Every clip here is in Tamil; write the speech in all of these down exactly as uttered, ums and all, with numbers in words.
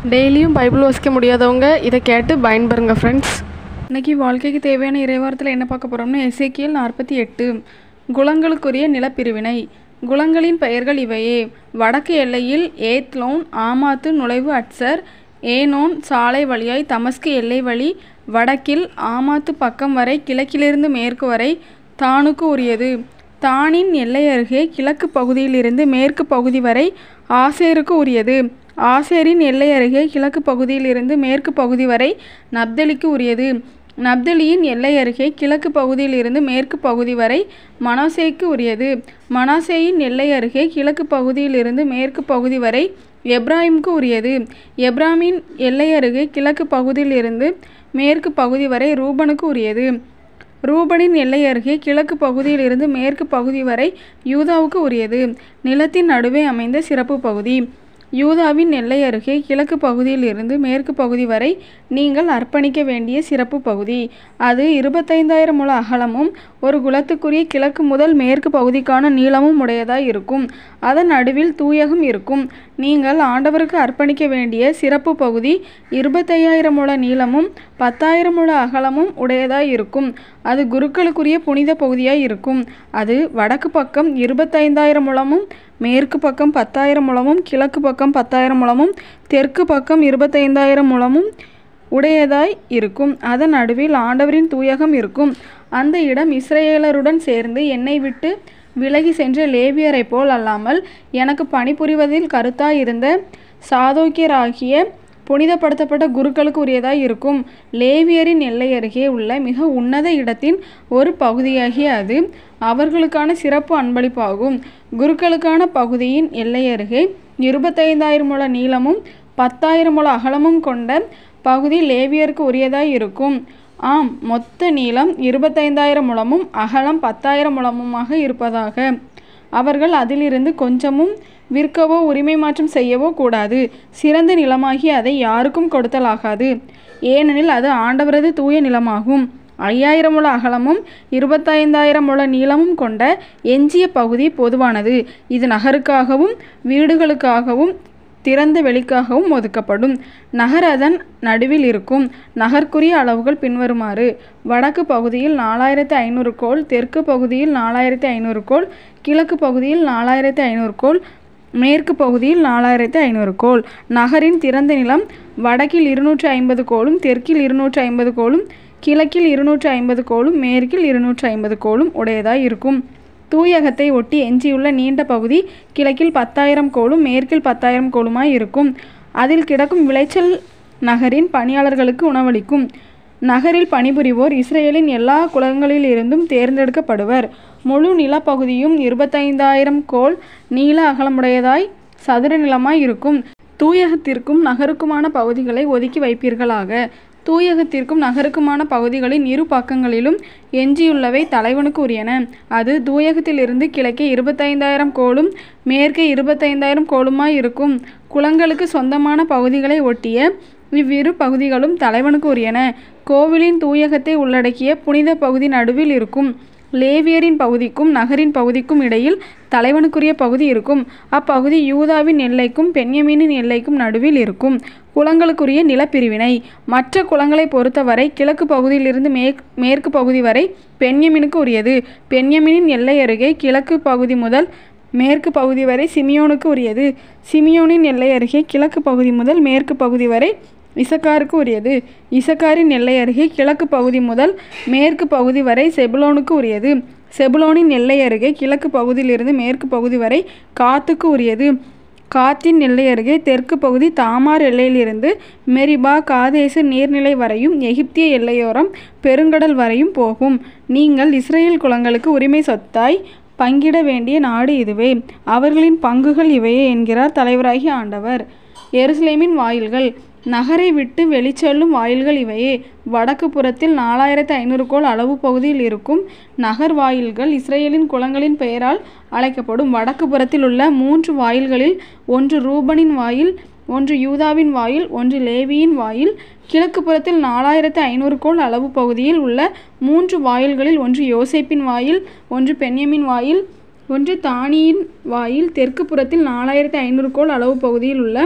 டெய்லியும் பைபிள் வாசிக்க முடியாதவங்க இதை கேட்டு பயன்பெறுங்க ஃப்ரெண்ட்ஸ். இன்றைக்கி வாழ்க்கைக்கு தேவையான இறைவாரத்தில் என்ன பார்க்க போகிறோம்னா எசேக்கியேல் நாற்பத்தி எட்டு குலங்களுக்குரிய நிலப்பிரிவினை. குலங்களின் பெயர்கள் இவையே: வடக்கு எல்லையில் ஏத்லோன், ஆமாத்து, நுழைவு அட்சர், ஏனோன் சாலை வழியாய் தமஸ்கு எல்லை வழி வடக்கில் ஆமாத்து பக்கம் வரை கிழக்கிலிருந்து மேற்கு வரை தானுக்கு உரியது. தானின் எல்லை அருகே கிழக்கு பகுதியிலிருந்து மேற்கு பகுதி வரை ஆசேருக்கு உரியது. ஆசேரின் எல்லை அருகே கிழக்கு பகுதியிலிருந்து மேற்கு பகுதி வரை நப்தலிக்கு உரியது. நப்தலியின் எல்லை அருகே கிழக்கு பகுதியிலிருந்து மேற்கு பகுதி வரை மனாசேக்கு உரியது. மனாசேயின் எல்லை அருகே கிழக்கு பகுதியிலிருந்து மேற்கு பகுதி வரை எப்ராயிமுக்கு உரியது. எப்ராமின் எல்லை அருகே கிழக்கு பகுதியிலிருந்து மேற்கு பகுதி வரை ரூபனுக்கு உரியது. ரூபனின் எல்லை அருகே கிழக்கு பகுதியிலிருந்து மேற்கு பகுதி வரை யூதாவுக்கு உரியது. நிலத்தின் நடுவே அமைந்த சிறப்பு பகுதி. யூதாவின் எல்லை அருகே கிழக்கு பகுதியிலிருந்து மேற்கு பகுதி வரை நீங்கள் அர்ப்பணிக்க வேண்டிய சிறப்பு பகுதி. அது இருபத்தைந்தாயிரம் முழ அகலமும் ஒரு குலத்துக்குரிய கிழக்கு முதல் மேற்கு பகுதிக்கான நீளமும் உடையதாய் இருக்கும். அதன் நடுவில் தூயகம் இருக்கும். நீங்கள் ஆண்டவருக்கு அர்ப்பணிக்க வேண்டிய சிறப்பு பகுதி இருபத்தையாயிரம் முழ நீளமும் பத்தாயிரம் முழ அகலமும் உடையதாய் இருக்கும். அது குருக்களுக்குரிய புனித பகுதியாய் இருக்கும். அது வடக்கு பக்கம் இருபத்தைந்தாயிரம் முழமும் மேற்கு பக்கம் பத்தாயிரம் முழமும் கிழக்கு பக்கம் பத்தாயிரம் முழமும் தெற்கு பக்கம் இருபத்தைந்தாயிரம் முழமும் உடையதாய் இருக்கும். அதன் நடுவில் ஆண்டவரின் தூயகம் இருக்கும். அந்த இடம் இஸ்ரவேலருடன் சேர்ந்து என்னை விட்டு விலகி சென்ற லேவியரை போல் அல்லாமல் எனக்கு பணிபுரிவதில் கருத்தாய் இருந்த சாதோக்கியராகிய புனிதப்படுத்தப்பட்ட குருக்களுக்கு உரியதாய் இருக்கும். லேவியரின் எல்லை அருகே உள்ள மிக உன்னத இடத்தின் ஒரு பகுதியாகிய அது அவர்களுக்கான சிறப்பு அன்பளிப்பாகும். குருக்களுக்கான பகுதியின் எல்லை அருகே இருபத்தைந்தாயிரம் முழ நீளமும் பத்தாயிரம் முழ அகலமும் கொண்ட பகுதி லேவியருக்கு உரியதாய் இருக்கும். ஆம், மொத்த நீளம் இருபத்தைந்தாயிரம் முழமும் அகலம் பத்தாயிரம் முழமுமாக இருப்பதாக. அவர்கள் அதிலிருந்து கொஞ்சமும் விற்கவோ உரிமை மாற்றம் செய்யவோ கூடாது. சிறந்த நிலமாகி அதை யாருக்கும் கொடுத்தலாகாது. ஏனெனில் அது ஆண்டவரது தூய நிலமாகும். ஐயாயிரம் முழ அகலமும் இருபத்தைந்தாயிரம் முழ நீளமும் கொண்ட எஞ்சிய பகுதி பொதுவானது. இது நகருக்காகவும் வீடுகளுக்காகவும் திறந்த வெளிக்காகவும் ஒதுக்கப்படும். நகர் அதன் நடுவில் இருக்கும். நகர்க்குரிய அளவுகள் பின்வருமாறு: வடக்கு பகுதியில் நாலாயிரத்தி ஐநூறு கோல், தெற்கு பகுதியில் நாலாயிரத்தி ஐநூறு கோல், கிழக்கு பகுதியில் நாலாயிரத்தி ஐநூறு கோல், மேற்கு பகுதியில் நாலாயிரத்தி ஐநூறு கோல். நகரின் திறந்த நிலம் வடக்கில் இருநூற்றி ஐம்பது கோலும், தெற்கில் இருநூற்றி ஐம்பது கோலும், கிழக்கில் இருநூற்றி ஐம்பது கோலும், மேற்கில் இருநூற்றி ஐம்பது கோலும் உடையதாய் இருக்கும். தூயகத்தை ஒட்டி எஞ்சியுள்ள நீண்ட பகுதி கிழக்கில் பத்தாயிரம் கோலும் மேற்கில் பத்தாயிரம் கோலுமாய் இருக்கும். அதில் கிடக்கும் விளைச்சல் நகரின் பணியாளர்களுக்கு உணவளிக்கும். நகரில் பணிபுரிவோர் இஸ்ரேலின் எல்லா குலங்களிலிருந்தும் தேர்ந்தெடுக்கப்படுவர். முழு நிலப்பகுதியும் இருபத்தைந்தாயிரம் கோல் நீள அகலமுடையதாய் சதுர நிலமாய் இருக்கும். தூயகத்திற்கும் நகருக்குமான பகுதிகளை ஒதுக்கி வைப்பீர்களாக. தூயகத்திற்கும் நகருக்குமான பகுதிகளின் இரு பக்கங்களிலும் எஞ்சியுள்ளவை தலைவனுக்கு உரியன. அது தூயகத்திலிருந்து கிழக்கே இருபத்தைந்தாயிரம் கோலும் மேற்கே இருபத்தைந்தாயிரம் கோலுமாய் இருக்கும். குலங்களுக்கு சொந்தமான பகுதிகளை ஒட்டிய இவ்விரு பகுதிகளும் தலைவனுக்கு உரியன. கோவிலின் தூயகத்தை உள்ளடக்கிய புனித பகுதி நடுவில் இருக்கும். லேவியரின் பகுதிக்கும் நகரின் பகுதிக்கும் இடையில் தலைவனுக்குரிய பகுதி இருக்கும். அப்பகுதி யூதாவின் எல்லைக்கும் பென்யமீனின் எல்லைக்கும் நடுவில் இருக்கும். குலங்களுக்குரிய நிலப்பிரிவினை. மற்ற குலங்களை பொறுத்தவரை கிழக்கு பகுதியிலிருந்து மேற் மேற்கு பகுதி வரை பென்யமீனுக்கு உரியது. பென்யமீனின் எல்லை அருகே கிழக்கு பகுதி முதல் மேற்கு பகுதி வரை சிமியோனுக்கு உரியது. சிமியோனின் எல்லை அருகே கிழக்கு பகுதி முதல் மேற்கு பகுதி வரை இசக்காருக்கு உரியது. இசக்காரின் எல்லை அருகே கிழக்கு பகுதி முதல் மேற்கு பகுதி வரை செபுலோனுக்கு உரியது. செபுலோனின் எல்லை அருகே கிழக்கு பகுதியிலிருந்து மேற்கு பகுதி வரை காத்துக்கு உரியது. காத்தின் எல்லை அருகே தெற்கு பகுதி தாமார் எல்லையிலிருந்து மெரிபா காதேசு நீர்நிலை வரையும் எகிப்திய எல்லையோரம் பெருங்கடல் வரையும் போகும். நீங்கள் இஸ்ரேல் குலங்களுக்கு உரிமை சொத்தாய் பங்கிட வேண்டிய நாடு இதுவே. அவர்களின் பங்குகள் இவையே என்கிறார் தலைவராகிய ஆண்டவர். எருசலேமின் வாயில்கள். நகரை விட்டு வெளிச்செல்லும் வாயில்கள் இவையே: வடக்கு புறத்தில் நாலாயிரத்தி ஐநூறு கோல் அளவு பகுதியில் இருக்கும் நகர் வாயில்கள் இஸ்ரேலின் குலங்களின் பெயரால் அழைக்கப்படும். வடக்கு புறத்தில் உள்ள மூன்று வாயில்களில் ஒன்று ரூபனின் வாயில், ஒன்று யூதாவின் வாயில், ஒன்று லேவியின் வாயில். கிழக்கு புறத்தில் நாலாயிரத்தி ஐநூறு கோல் அளவு பகுதியில் உள்ள மூன்று வாயில்களில் ஒன்று யோசேப்பின் வாயில், ஒன்று பென்யமின் வாயில், ஒன்று தானியின் வாயில். தெற்கு புறத்தில் நாலாயிரத்தி ஐநூறு கோல் அளவு பகுதியில் உள்ள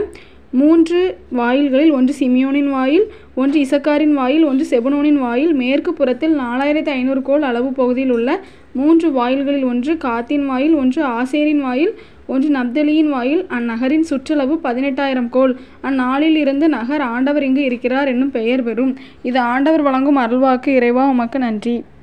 மூன்று வாயில்களில் ஒன்று சிமியோனின் வாயில், ஒன்று இசக்காரின் வாயில், ஒன்று செபுலோனின் வாயில். மேற்கு புறத்தில் நாலாயிரத்தி ஐநூறு கோல் அளவு பகுதியில் உள்ள மூன்று வாயில்களில் ஒன்று காத்தின் வாயில், ஒன்று ஆசேரின் வாயில், ஒன்று நப்தலியின் வாயில். அந்நகரின் சுற்றளவு பதினெட்டாயிரம் கோல். அந்நாளில் இருந்து நகர் ஆண்டவர் இங்கு இருக்கிறார் என்னும் பெயர் பெறும். இது ஆண்டவர் வழங்கும் அருள்வாக்கு. இறைவா உமக்கு நன்றி.